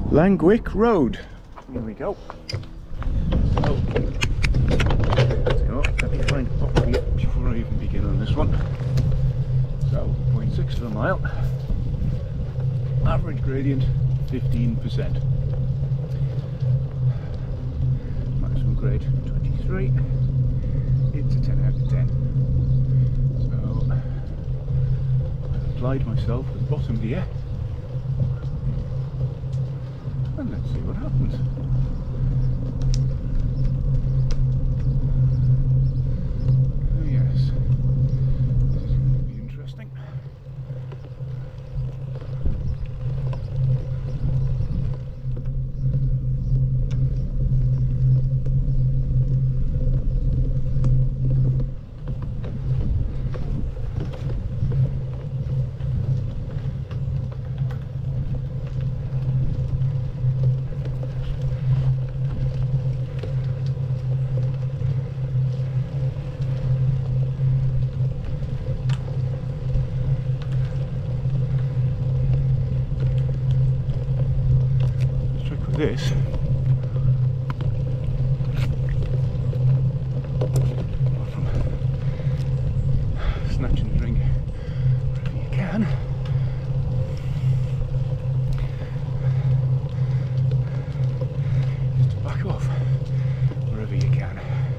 Langwick Road. Here we go. So, let me find a proper here before I even begin on this one. So, 0.6 of a mile. Average gradient 15%. Maximum grade 23. It's a 10 out of 10. So, I've applied myself with bottom gear. And let's see what happens. Oh yes, this is going to be interesting. This from snatching the ring wherever you can. Just to back off wherever you can.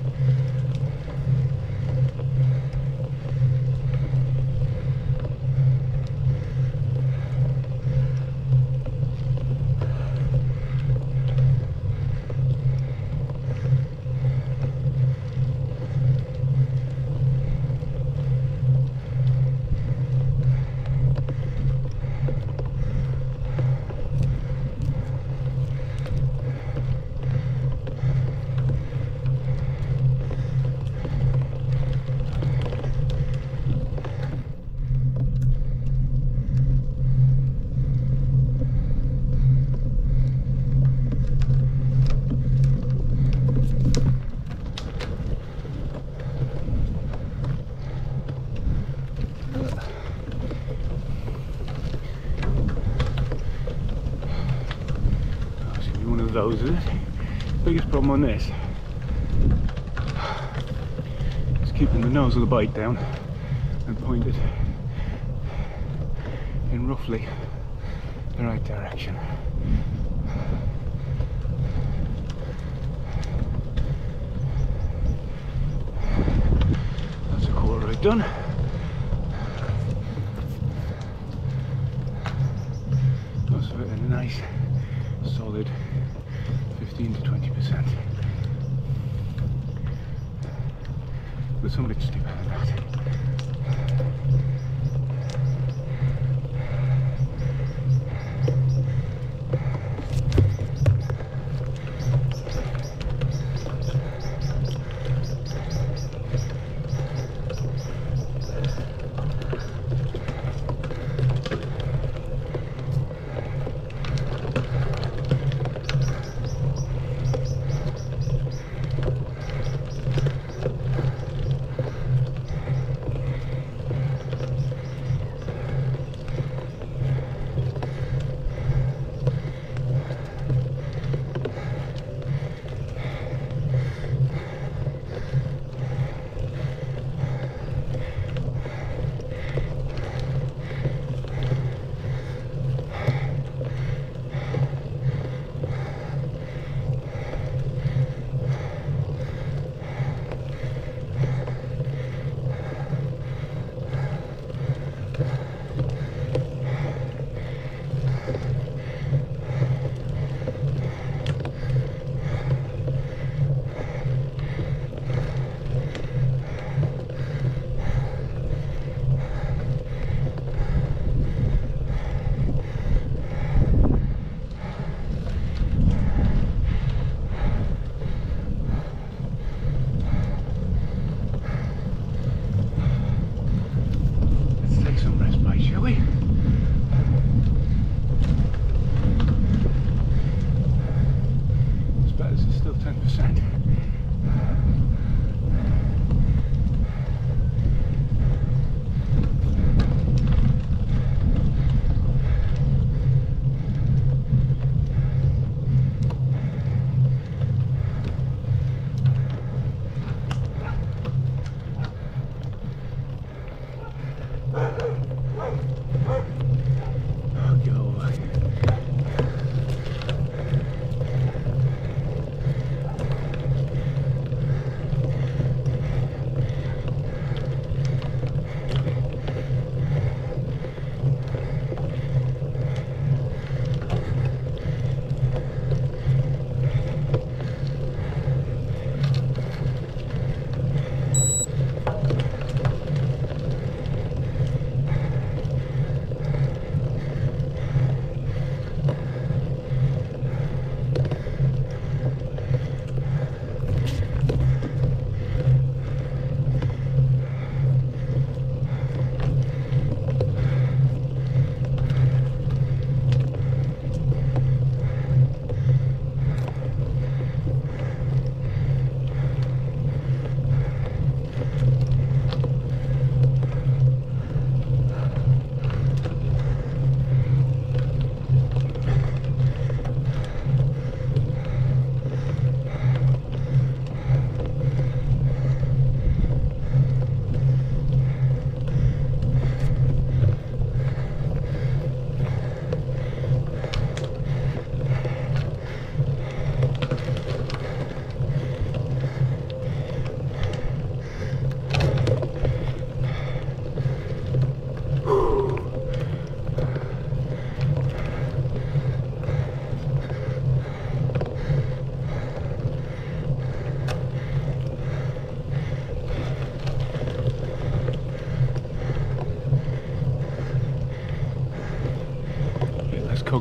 Those is it. Biggest problem on this is keeping the nose of the bike down and pointed in roughly the right direction. That's a quarter right done. Most of it in a nice solid 15 to 20%. With some bits deeper than that.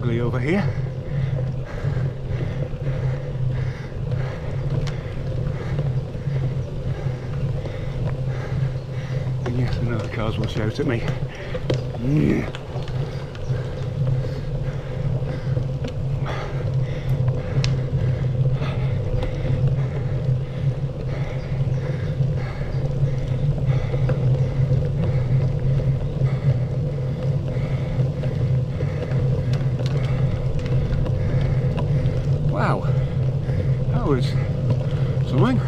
happily over here. And yes, another cars will shout at me. Wow, that was something.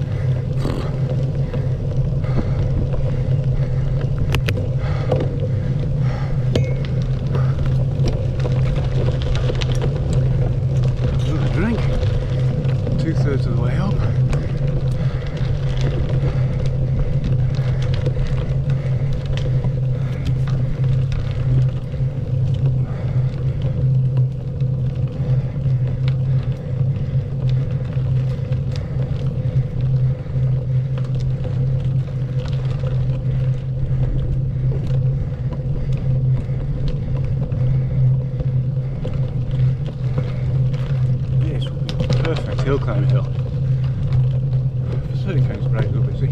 Another drink, 2/3 of the way up. Perfect hill climb hill. For certain kinds of rides we're busy.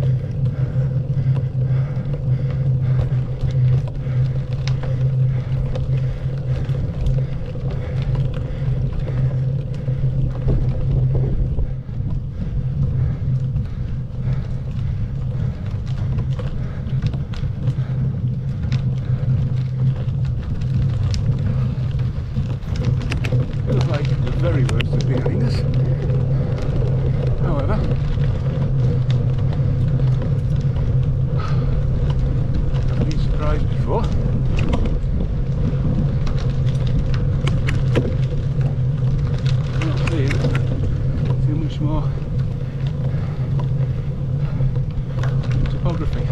Feels like the very worst is behind us. However, I've been surprised before. I'm not seeing too much more topography.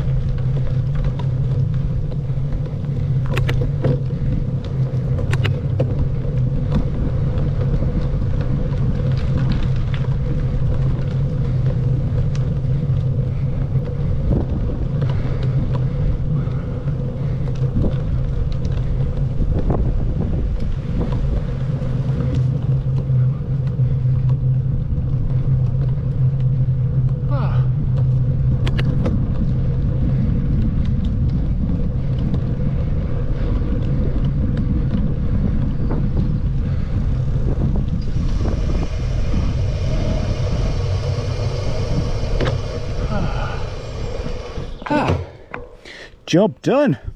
Job done.